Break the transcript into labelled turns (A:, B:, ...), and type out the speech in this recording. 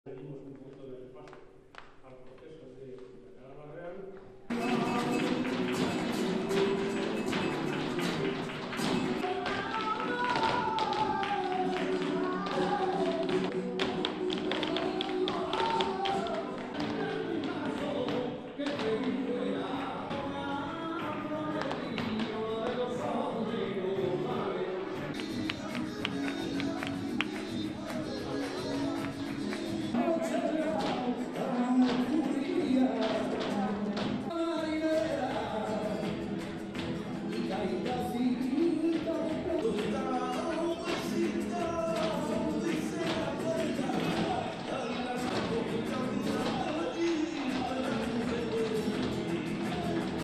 A: Seguimos un poquito de repaso al proceso de la Caraba Real.
B: Marinera y caída así.